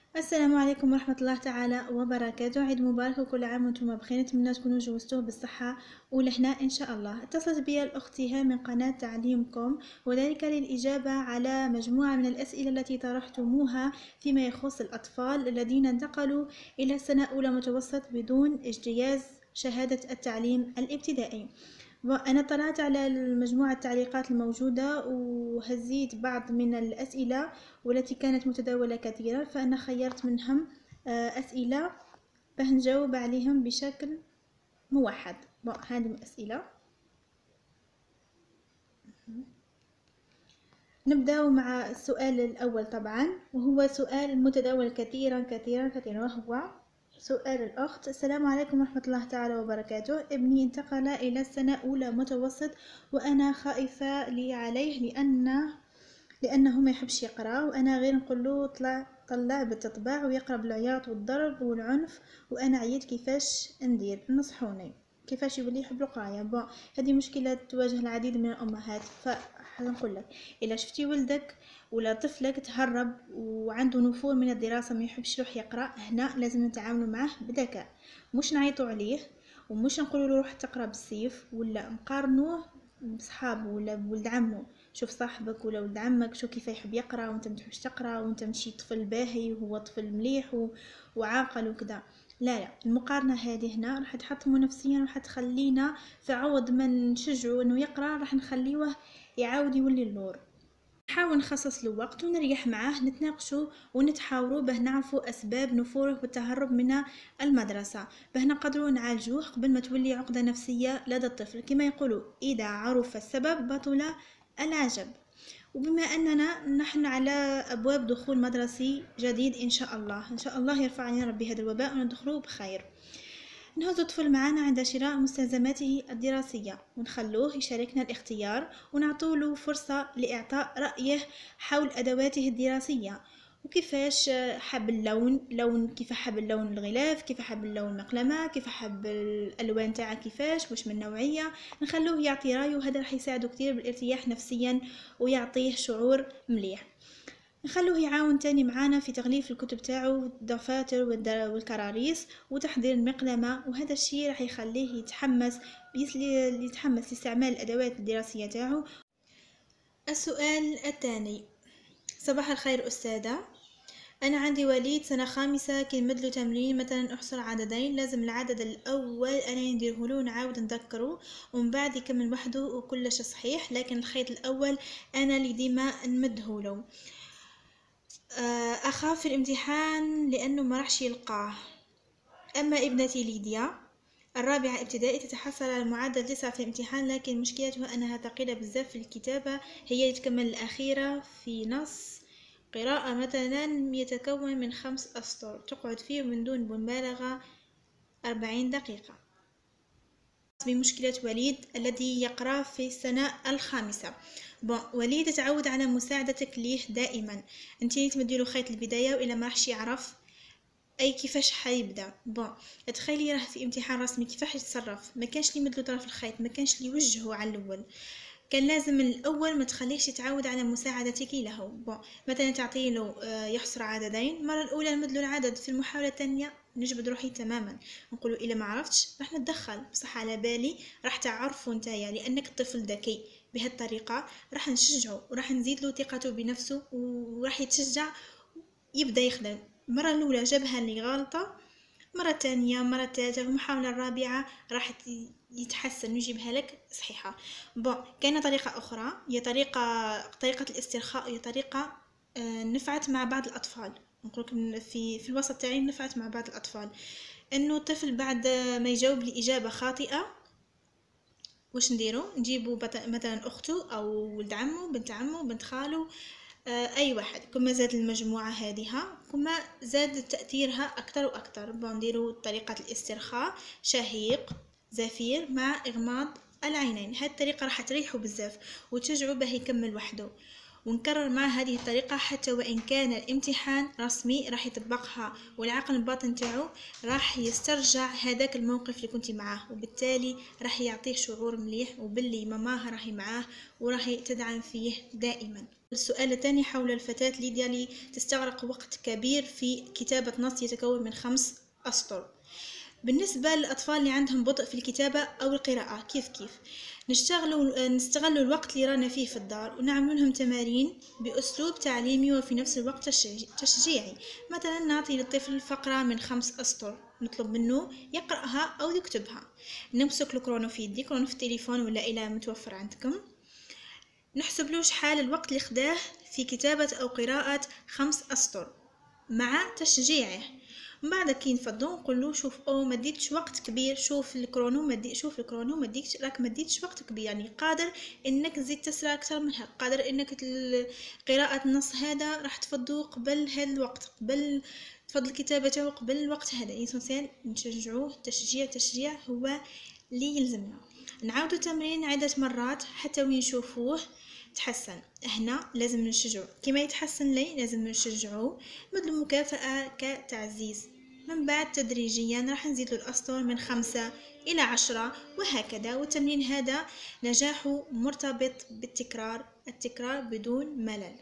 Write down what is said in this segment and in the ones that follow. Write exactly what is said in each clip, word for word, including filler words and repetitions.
السلام عليكم ورحمة الله تعالى وبركاته. عيد مبارك وكل عام وانتم بخير. نتمنى تكونوا جوزتوه بالصحة والهناء إن شاء الله. اتصلت بي الأخت هام من قناة تعليمكم، وذلك للإجابة على مجموعة من الأسئلة التي طرحتموها فيما يخص الأطفال الذين انتقلوا إلى سنة أولى متوسط بدون اجتياز شهادة التعليم الابتدائي. أنا طلعت على مجموعة التعليقات الموجودة وهزيت بعض من الأسئلة والتي كانت متداولة كثيرا، فأنا خيرت منهم أسئلة بنجاوب عليهم بشكل موحد. هذه الأسئلة نبدأ مع السؤال الأول طبعا، وهو سؤال متداول كثيرا كثيرا كثيرا، وهو سؤال الأخت: السلام عليكم ورحمة الله تعالى وبركاته. ابني انتقل إلى السنة أولى متوسط وأنا خائفة لي عليه لأنه لأنه ما يحبش يقرأ، وأنا غير نقول له طلع طلع بالتطباع ويقرأ بالعياط والضرب والعنف، وأنا عييت كيفاش ندير؟ نصحوني كيفاش يولي يحب القراية. بون هذه مشكلة تواجه العديد من الأمهات، فنقول لك إلا شفتي ولدك ولا طفلك تهرب وعنده نفور من الدراسة ما يحبش يروح يقرأ، هنا لازم نتعاملوا معه بذكاء، مش نعيطوا عليه ومش نقولوا له روح تقرأ بالسيف ولا نقارنوه بصحابه ولا بولد عمه. شوف صاحبك ولا ولد عمك شو كيف يحب يقرأ وانت متحبش تقرأ، وانت مشي طفل باهي وهو طفل مليح و... وعاقل وكذا. لا لا، المقارنة هذه هنا راح تحطمه نفسيا وراح تخلينا في عوض ما نشجعه انه يقرأ راح نخليه يعاود يولي اللور. نحاول نخصص له وقت ونريح معاه، نتناقشوا ونتحاوروا به نعرفوا أسباب نفوره والتهرب من المدرسة، به نقدروا نعالجوه قبل ما تولي عقدة نفسية لدى الطفل. كما يقولوا إذا عرف السبب بطل العجب. وبما أننا نحن على أبواب دخول مدرسي جديد إن شاء الله، إن شاء الله يرفع علينا ربي هذا الوباء وندخلوه بخير، نهز الطفل معنا عند شراء مستلزماته الدراسية ونخلوه يشاركنا الاختيار ونعطوله فرصة لإعطاء رأيه حول أدواته الدراسية، وكيفاش حب اللون لون كيف حب اللون الغلاف، كيف حب اللون المقلمة، كيف حب الألوان تاعه، كيفاش وش من نوعية. نخلوه يعطي رأيه وهذا راح يساعده كتير بالارتياح نفسيا ويعطيه شعور مليح. نخلوه يعاون تاني معانا في تغليف الكتب تاعو والدفاتر والكراريس وتحضير المقلمة، وهذا الشيء راح يخليه يتحمس يتحمس لاستعمال الأدوات الدراسية تاعو. السؤال الثاني: صباح الخير أستاذة، أنا عندي وليد سنة خامسة كي نمدلو تمرين مثلا أحصر عددين، لازم العدد الأول أنا نديرهولو نعاود نذكره ومن بعد يكمل وحده وكل شي صحيح، لكن الخيط الأول أنا اللي ديما نمدهولو. أخاف في الامتحان لأنه ما راحش يلقاه. أما ابنتي ليديا الرابعة ابتدائي تتحصل على معدل تسعة في الامتحان، لكن مشكلتها أنها ثقيلة بزاف في الكتابة، هي تكمل الأخيرة في نص قراءة مثلا يتكون من خمس أسطر تقعد فيه من دون مبالغة أربعين دقيقة. بمشكلة وليد الذي يقرأ في السنة الخامسة. بون وليد تعود على مساعدتك ليه دائما، انتي تمديله خيط البداية وإلا ما راحش يعرف اي كيفاش حيبدا. بون تخيلي راه في امتحان رسمي كيفاش يتصرف، ما كانش لي مدلو طرف الخيط، ما كانش لي يوجهه على الاول، كان لازم من الاول ما تخليش يتعود على مساعدتك له. بون مثلا تعطي له يحصر عددين، المره الاولى نمدلو العدد، في المحاوله الثانيه نجبد روحي تماما نقولوا الا ما عرفتش راح نتدخل، بصح على بالي راح تعرفوا نتايا لانك الطفل ذكي. بهالطريقه راح نشجعه وراح نزيد له ثقته بنفسه وراح يتشجع يبدا يخدم. المره الاولى جابها اللي غلطه، مرة تانية مرة ثالثة، في المحاولة الرابعة راح يتحسن ويجيبها لك صحيحة. بون كاينة طريقة أخرى، هي طريقة طريقة الاسترخاء، هي طريقة نفعت مع بعض الأطفال، نقولك في في الوسط تاعي نفعت مع بعض الأطفال، إنه الطفل بعد ما يجاوب لإجابة خاطئة واش نديرو؟ نجيبو مثلا أخته أو ولد عمه بنت عمه بنت خاله، اي واحد، كما زاد المجموعه هذه كما زاد تاثيرها اكثر واكثر. بنديروا طريقه الاسترخاء، شهيق زفير مع اغماض العينين، هذه الطريقه راح تريحه بزاف وتشجعه به يكمل وحده. ونكرر مع هذه الطريقة حتى وإن كان الامتحان رسمي راح يطبقها، والعقل الباطن تاعو راح يسترجع هذاك الموقف اللي كنتي معاه، وبالتالي راح يعطيه شعور مليح وباللي ماماه راهي معاه وراح تدعم فيه دائما. السؤال الثاني حول الفتاة ليديا اللي تستغرق وقت كبير في كتابة نص يتكون من خمس أسطر. بالنسبة للأطفال اللي عندهم بطء في الكتابة أو القراءة كيف كيف نشتغلوا نستغلوا الوقت اللي رانا فيه في الدار ونعمل لهم تمارين بأسلوب تعليمي وفي نفس الوقت تشجيعي. مثلا نعطي للطفل فقرة من خمس أسطر، نطلب منه يقرأها أو يكتبها. نمسك الكرونو في يدي، كرونو في التليفون ولا إلى متوفر عندكم، نحسب له شحال الوقت اللي خداه في كتابة أو قراءة خمس أسطر مع تشجيعه. من بعد كي نفضو نقولو شوف او ما ديتش وقت كبير، شوف الكرونو ما دي شوف الكرونو ما ديتش راك ما ديتش وقت كبير، يعني قادر انك تزيد تسرع اكثر منها، قادر انك قراءة النص هذا راح تفضو قبل هذا الوقت، قبل تفضل كتابته قبل الوقت هذا. الانسان نشجعوه، تشجيع تشجيع هو اللي يلزمنا. نعاودو تمرين عدة مرات حتى وين نشوفوه تحسن. هنا لازم نشجعه كما يتحسن لي، لازم نشجعه مثل مكافأة كتعزيز. من بعد تدريجيا راح نزيد الأسطر من خمسة إلى عشرة وهكذا. والتمرين هذا نجاحه مرتبط بالتكرار، التكرار بدون ملل.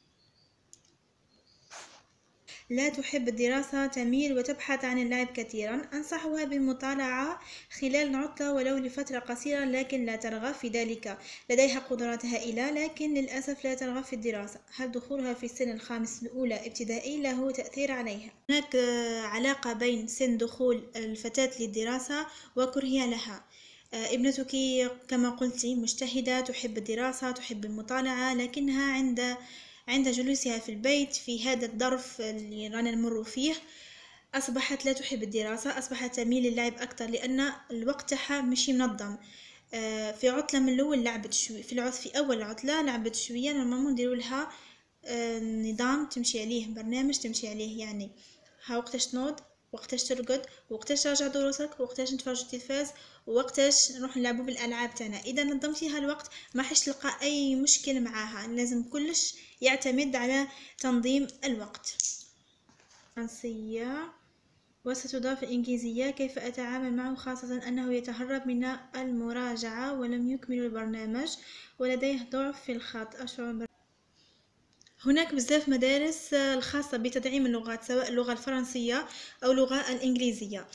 لا تحب الدراسة، تميل وتبحث عن اللعب كثيرا. أنصحها بالمطالعة خلال العطلة ولو لفترة قصيرة، لكن لا ترغب في ذلك. لديها قدرات هائلة لكن للأسف لا ترغب في الدراسة. هل دخولها في السن الخامس الأولى ابتدائي له تأثير عليها؟ هناك علاقة بين سن دخول الفتاة للدراسة وكرهها لها. ابنتك كما قلتي مجتهدة، تحب الدراسة، تحب المطالعة، لكنها عند عند جلوسها في البيت في هذا الظرف اللي رانا نمر فيه أصبحت لا تحب الدراسة، أصبحت تميل للعب أكثر لأن الوقت تاعها مش منظم. في عطلة من الأول لعبت شوي، في العطلة في أول عطلة لعبت شوية، نورمالمون نديرو لها نظام تمشي عليه، برنامج تمشي عليه، يعني ها وقتاش تنوض، وقتاش ترقد، وقتاش تراجع دروسك، وقتاش نتفرج التلفاز، ووقتاش نروح نلعبوا بالالعاب تاعنا. اذا نظمتيها الوقت ما حش تلقى اي مشكل معاها، لازم كلش يعتمد على تنظيم الوقت. فرنسية وستضاف الإنجليزية، كيف أتعامل معه خاصة أنه يتهرب من المراجعة ولم يكمل البرنامج ولديه ضعف في الخط؟ أشعر هناك بزاف مدارس الخاصة بتدعيم اللغات سواء اللغة الفرنسية أو اللغة الإنجليزية،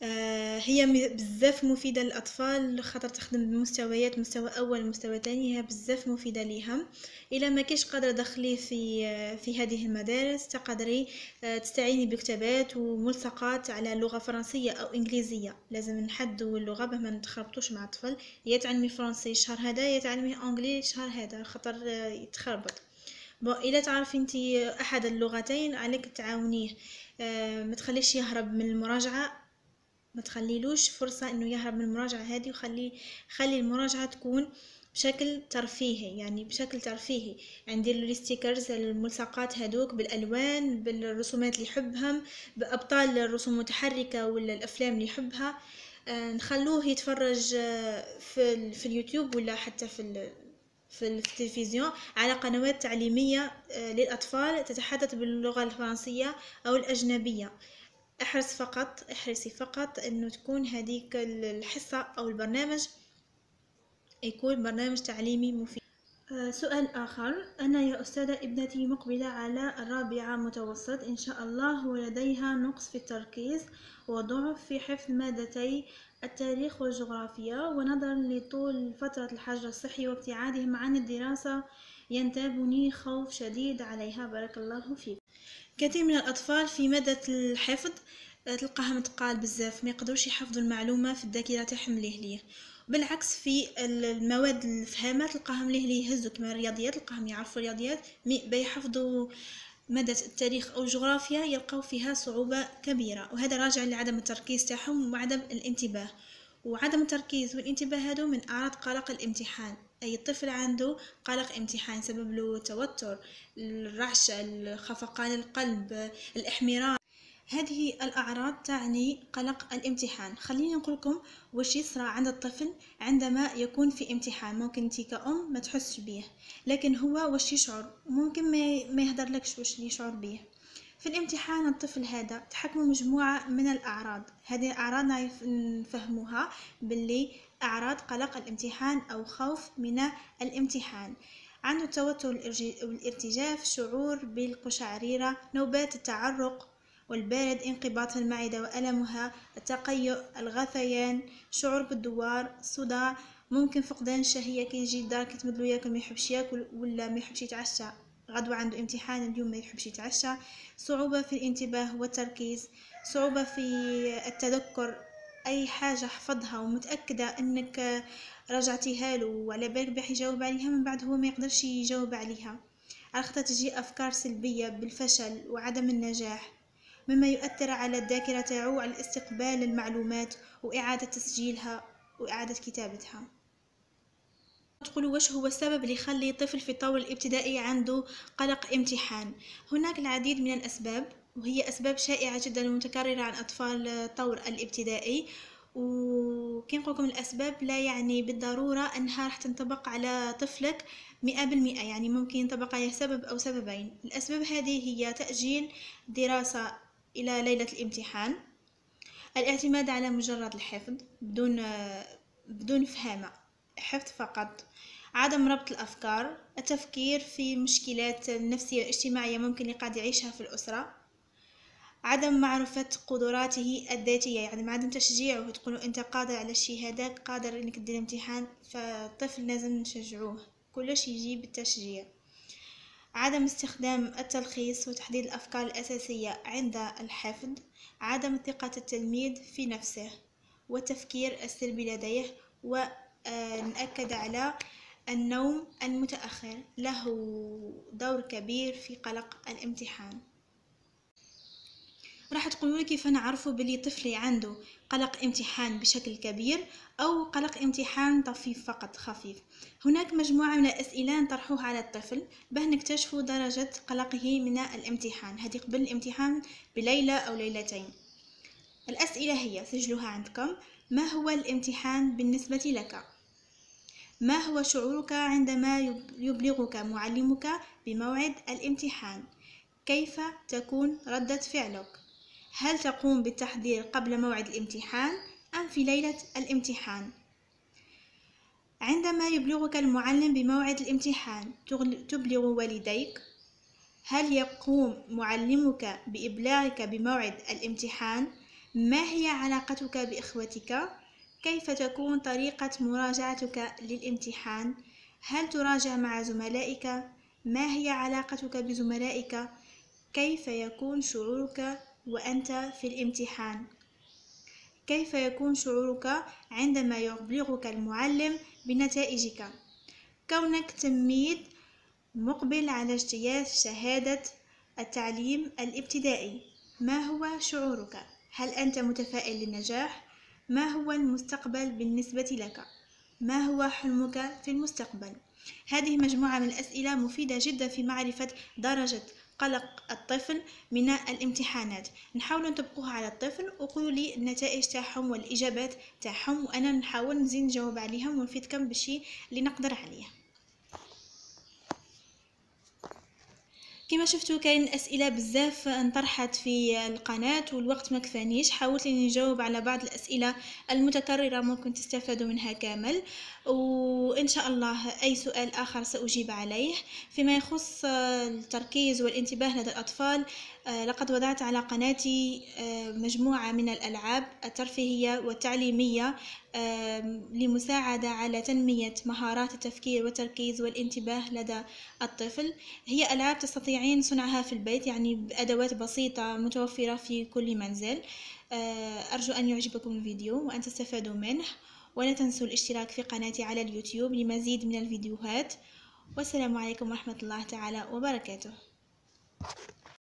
هي بزاف مفيدة للأطفال خاطر تخدم بمستويات، مستوى أول مستوى تاني، هي بزاف مفيدة ليهم. إلا ما كيش قادرة دخلي في في هذه المدارس تقدري تستعيني بكتابات وملصقات على لغة فرنسية أو إنجليزية. لازم نحدوا اللغة باه ما نتخربطوش مع الطفل، يتعلمي فرنسي الشهر هذا يتعلمي أنجلي الشهر هذا خاطر يتخربط. بو إلا تعرفي انتي أحد اللغتين عليك تعاونيه، أه ما تخليش يهرب من المراجعة، ما تخليلوش فرصة انه يهرب من المراجعة هذه، وخلي خلي المراجعة تكون بشكل ترفيهي، يعني بشكل ترفيهي. ندير له الستيكرز الملصقات هذوك بالالوان، بالرسومات اللي يحبهم، بابطال الرسوم المتحركة ولا الافلام اللي يحبها. أه نخلوه يتفرج في في اليوتيوب ولا حتى في في التلفزيون على قنوات تعليمية للأطفال تتحدث باللغة الفرنسية أو الأجنبية. احرص فقط احرصي فقط أنه تكون هذيك الحصة أو البرنامج يكون برنامج تعليمي مفيد. سؤال آخر، أنا يا أستاذة ابنتي مقبلة على الرابعة متوسط إن شاء الله، ولديها نقص في التركيز وضعف في حفظ مادتي التاريخ والجغرافيا، ونظرا لطول فترة الحجر الصحي وابتعادهم عن الدراسة ينتابني خوف شديد عليها. بارك الله فيك. كثير من الأطفال في مادة الحفظ تلقاها متقال بزاف، ما يقدروش يحفظوا المعلومة في الذاكرة تاعهم ليه ليه بالعكس في المواد الفهامة تلقاهم ليه ليه يهزوا، كما الرياضيات تلقاهم يعرفوا الرياضيات، بيحفظوا مادة التاريخ أو الجغرافيا يلقوا فيها صعوبة كبيرة، وهذا راجع لعدم التركيز تاعهم وعدم الانتباه. وعدم التركيز والانتباه هذا من أعراض قلق الامتحان. أي طفل عنده قلق امتحان سبب له توتر، الرعشة، خفقان القلب، الإحمرار، هذه الأعراض تعني قلق الامتحان. خليني نقول لكم واش يصرى عند الطفل عندما يكون في امتحان. ممكن انت كأم ما تحسش به، لكن هو واش يشعر ممكن ما يهدر لكش واش يشعر به. في الامتحان الطفل هذا تحكموا مجموعة من الأعراض. هذه الأعراض نفهموها باللي أعراض قلق الامتحان أو خوف من الامتحان. عنده التوتر والارتجاف، شعور بالقشعريرة، نوبات التعرق والبارد، انقباض المعدة وألمها، التقيؤ، الغثيان، شعور بالدوار، صداع، ممكن فقدان الشهية كي يجي الدار كي تمدلو ياكل ما يحبش ياكل ولا ما يحبش يتعشى، غدوة عنده امتحان اليوم ما يحبش يتعشى، صعوبة في الانتباه والتركيز، صعوبة في التذكر، أي حاجة حفظها ومتأكدة أنك رجعتيها له وعلى بالك باش يجاوب عليها من بعد هو ما يقدرش يجاوب عليها. على خاطر تجي أفكار سلبية بالفشل وعدم النجاح، مما يؤثر على الذاكرة تاعو على استقبال المعلومات وإعادة تسجيلها وإعادة كتابتها. تقولوا واش هو السبب اللي يخلي طفل في الطور الابتدائي عنده قلق امتحان؟ هناك العديد من الأسباب، وهي أسباب شائعة جدا ومتكررة عن أطفال الطور الابتدائي. وكي نقولكم الأسباب لا يعني بالضرورة أنها راح تنطبق على طفلك مئة بالمئة، يعني ممكن ينطبق عليه سبب أو سببين. الأسباب هذه هي تأجيل دراسة إلى ليلة الامتحان، الاعتماد على مجرد الحفظ بدون بدون فهامة، حفظ فقط، عدم ربط الأفكار، التفكير في مشكلات النفسية والاجتماعية ممكن اللي قاعد يعيشها في الأسرة، عدم معرفة قدراته الذاتية، يعني عدم تشجيعه، تقولوا أنت قادر على الشيء هذاك، قادر إنك تدير امتحان، فالطفل لازم نشجعوه، كلش يجي بالتشجيع. عدم استخدام التلخيص وتحديد الأفكار الأساسية عند الحفظ، عدم ثقة التلميذ في نفسه والتفكير السلبي لديه، ونأكد على النوم المتأخر له دور كبير في قلق الامتحان. راح تقولوا لي كيف نعرفوا بلي طفلي عنده قلق امتحان بشكل كبير أو قلق امتحان طفيف فقط خفيف. هناك مجموعة من الأسئلة نطرحوها على الطفل باه نكتشفوا درجة قلقه من الامتحان، هذه قبل الامتحان بليلة أو ليلتين. الأسئلة هي سجلوها عندكم: ما هو الامتحان بالنسبة لك؟ ما هو شعورك عندما يبلغك معلمك بموعد الامتحان؟ كيف تكون ردة فعلك؟ هل تقوم بالتحضير قبل موعد الامتحان أم في ليلة الامتحان؟ عندما يبلغك المعلم بموعد الامتحان تبلغ والديك؟ هل يقوم معلمك بإبلاغك بموعد الامتحان؟ ما هي علاقتك بإخوتك؟ كيف تكون طريقة مراجعتك للامتحان؟ هل تراجع مع زملائك؟ ما هي علاقتك بزملائك؟ كيف يكون شعورك وأنت في الامتحان؟ كيف يكون شعورك عندما يبلغك المعلم بنتائجك؟ كونك تلميذ مقبل على اجتياز شهادة التعليم الابتدائي، ما هو شعورك؟ هل أنت متفائل للنجاح؟ ما هو المستقبل بالنسبة لك؟ ما هو حلمك في المستقبل؟ هذه مجموعة من الأسئلة مفيدة جدا في معرفة درجة قلق الطفل من الامتحانات. نحاول نطبقوها على الطفل وقولوا لي النتائج تاعهم والإجابات تاعهم، وأنا نحاول نزيد نجاوب عليهم ونفيدكم بالشيء اللي نقدر عليه. كما شفتوا كاين اسئله بزاف انطرحت في القناه والوقت ما كفانيش، حاولت اني نجاوب على بعض الاسئله المتكرره ممكن تستفادوا منها كامل، وان شاء الله اي سؤال اخر ساجيب عليه. فيما يخص التركيز والانتباه لدى الاطفال، لقد وضعت على قناتي مجموعه من الالعاب الترفيهيه والتعليميه لمساعدة على تنمية مهارات التفكير والتركيز والانتباه لدى الطفل. هي ألعاب تستطيعين صنعها في البيت، يعني بأدوات بسيطة متوفرة في كل منزل. أرجو أن يعجبكم الفيديو وأن تستفادوا منه، ولا تنسوا الاشتراك في قناتي على اليوتيوب لمزيد من الفيديوهات. والسلام عليكم ورحمة الله تعالى وبركاته.